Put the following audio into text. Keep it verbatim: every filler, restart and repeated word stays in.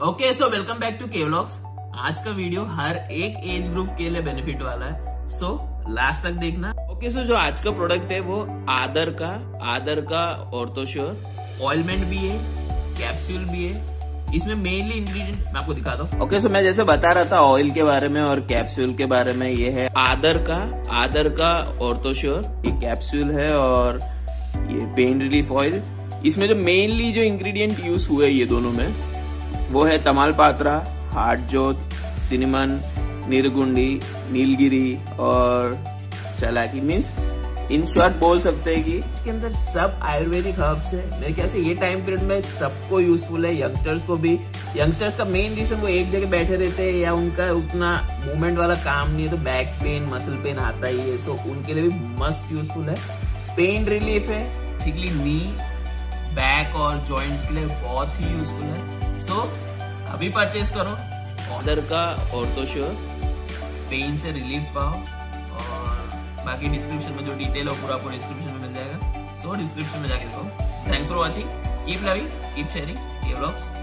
Okay so welcome back to K vlogs. आज का video हर एक एज ग्रुप के लिए बेनिफिट वाला है, सो so, लास्ट तक देखना। ओके सो जो आज का प्रोडक्ट है वो आदर का आदर का ऑर्थोश्योर ऑइलमेंट भी है, कैप्सूल भी है। इसमें मेनली इंग्रेडिएंट मैं आपको दिखाता हूँ। ओके सो मैं जैसे बता रहा था ऑयल के बारे में और कैप्सूल के बारे में, ये है आदर का आदर का ऑर्थोश्योर, ये कैप्सूल है और ये पेन रिलीफ ऑयल। इसमें जो मेनली जो इंग्रेडिएंट यूज हुए ये दोनों में वो है तमालपात्रा, हार्ट जोत, सिनेमन, नीरगुंडी, नीलगिरी और शलाकी। मीन्स इन शॉर्ट बोल सकते हैं कि इसके अंदर सब आयुर्वेदिक हर्ब्स है। मेरे ख्याल से ये टाइम पीरियड में सबको यूजफुल है, यंगस्टर्स को भी। यंगस्टर्स का मेन रीजन वो एक जगह बैठे रहते हैं या उनका उतना मूवमेंट वाला काम नहीं है, तो बैक पेन मसल पेन आता ही है, सो उनके लिए भी मस्ट यूजफुल है। पेन रिलीफ है, बेसिकली नी, बैक और जॉइंट्स के लिए बहुत ही यूजफुल है। सो so, अभी परचेज करो आदर का ऑर्थोश्योर, पेन से रिलीफ पाओ। और बाकी डिस्क्रिप्शन में जो डिटेल हो पूरा आपको डिस्क्रिप्शन में मिल जाएगा, सो so, डिस्क्रिप्शन में जाके देखो। Thanks for watching, keep loving, keep sharing K vlogs.